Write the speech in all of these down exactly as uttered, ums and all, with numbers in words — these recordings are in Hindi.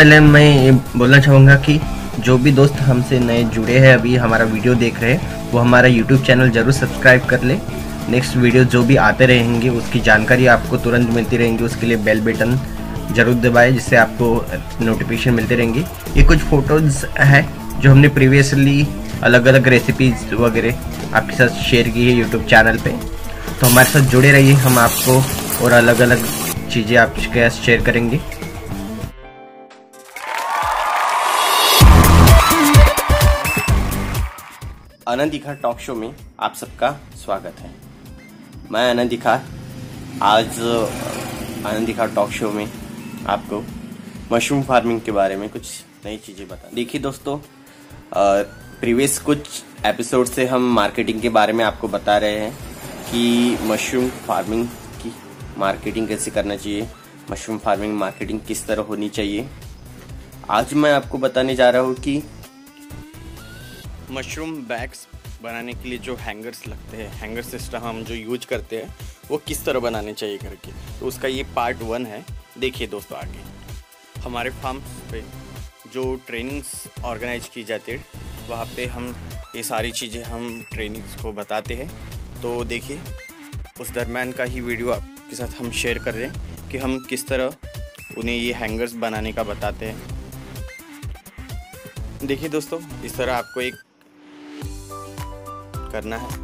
पहले मैं ये बोलना चाहूँगा कि जो भी दोस्त हमसे नए जुड़े हैं, अभी हमारा वीडियो देख रहे हैं, वो हमारा यूट्यूब चैनल ज़रूर सब्सक्राइब कर ले। नेक्स्ट वीडियो जो भी आते रहेंगे उसकी जानकारी आपको तुरंत मिलती रहेंगी। उसके लिए बेल बटन ज़रूर दबाएं, जिससे आपको नोटिफिकेशन मिलते रहेंगे। ये कुछ फ़ोटोज़ है जो हमने प्रीवियसली अलग अलग रेसिपीज़ वगैरह आपके साथ शेयर की है यूट्यूब चैनल पे। तो हमारे साथ जुड़े रहिए, हम आपको और अलग अलग चीज़ें आपके साथ शेयर करेंगे। अनंत इखार टॉक शो में आप सबका स्वागत है। मैं अनंत इखार आज अनंत इखार टॉक शो में आपको मशरूम फार्मिंग के बारे में कुछ नई चीज़ें बता। देखिए दोस्तों, प्रीवियस कुछ एपिसोड से हम मार्केटिंग के बारे में आपको बता रहे हैं कि मशरूम फार्मिंग की मार्केटिंग कैसे करना चाहिए, मशरूम फार्मिंग मार्केटिंग किस तरह होनी चाहिए। आज मैं आपको बताने जा रहा हूँ कि मशरूम बैग्स बनाने के लिए जो हैंगर्स लगते हैं, हैंगर सिस्टम हम जो यूज करते हैं, वो किस तरह बनाने चाहिए करके, तो उसका ये पार्ट वन है। देखिए दोस्तों, आगे हमारे फार्म्स पे जो ट्रेनिंग्स ऑर्गेनाइज की जाती है, वहाँ पे हम ये सारी चीज़ें हम ट्रेनिंग्स को बताते हैं। तो देखिए, उस दरम्यान का ही वीडियो आपके साथ हम शेयर कर रहे हैं कि हम किस तरह उन्हें ये हैंगर्स बनाने का बताते हैं। देखिए दोस्तों, इस तरह आपको एक करना है।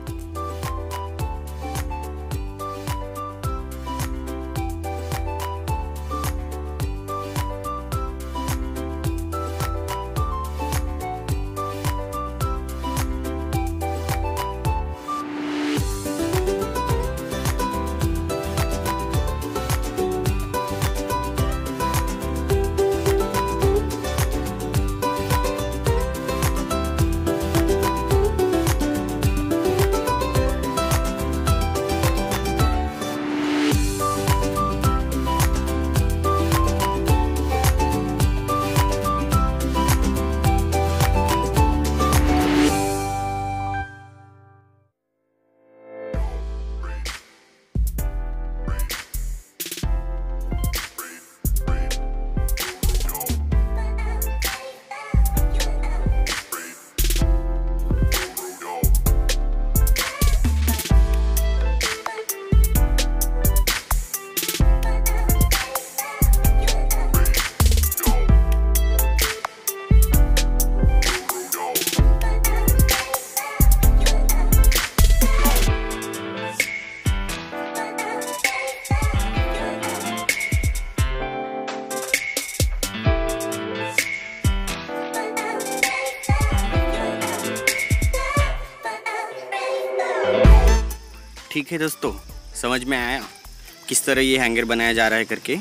ठीक है दोस्तों, समझ में आया किस तरह ये हैंगर बनाया जा रहा है करके?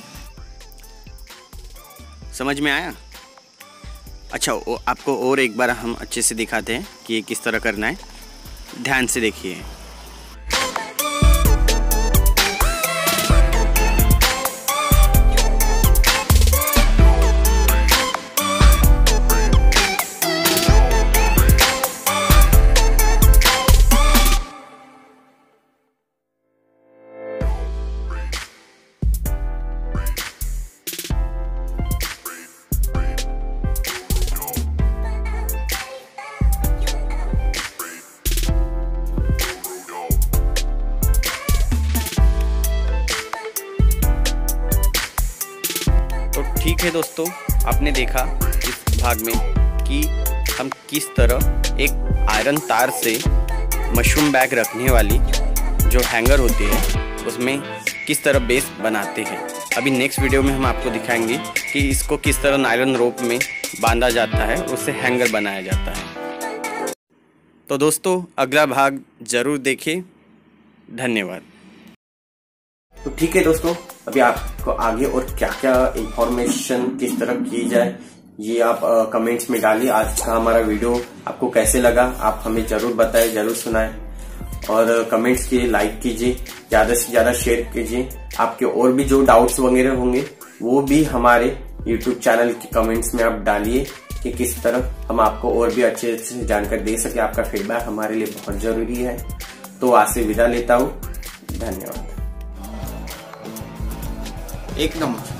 समझ में आया? अच्छा, आपको और एक बार हम अच्छे से दिखाते हैं कि ये किस तरह करना है। ध्यान से देखिए। ठीक है दोस्तों, आपने देखा इस भाग में कि हम किस तरह एक आयरन तार से मशरूम बैग रखने वाली जो हैंगर होती है उसमें किस तरह बेस बनाते हैं। अभी नेक्स्ट वीडियो में हम आपको दिखाएंगे कि इसको किस तरह नायलॉन रोप में बांधा जाता है, उससे हैंगर बनाया जाता है। तो दोस्तों, अगला भाग जरूर देखें। धन्यवाद। तो ठीक है दोस्तों, अभी आपको आगे और क्या क्या इंफॉर्मेशन किस तरह की जाए ये आप कमेंट्स में डालिए। आज का हमारा वीडियो आपको कैसे लगा आप हमें जरूर बताएं, जरूर सुनाएं और कमेंट्स कीजिए, लाइक कीजिए, ज्यादा से ज्यादा शेयर कीजिए। आपके और भी जो डाउट्स वगैरह होंगे वो भी हमारे यूट्यूब चैनल के कमेंट्स में आप डालिए कि किस तरह हम आपको और भी अच्छे से जानकारी दे सके। आपका फीडबैक हमारे लिए बहुत जरूरी है। तो आज से विदा लेता हूँ। धन्यवाद। एक नंबर।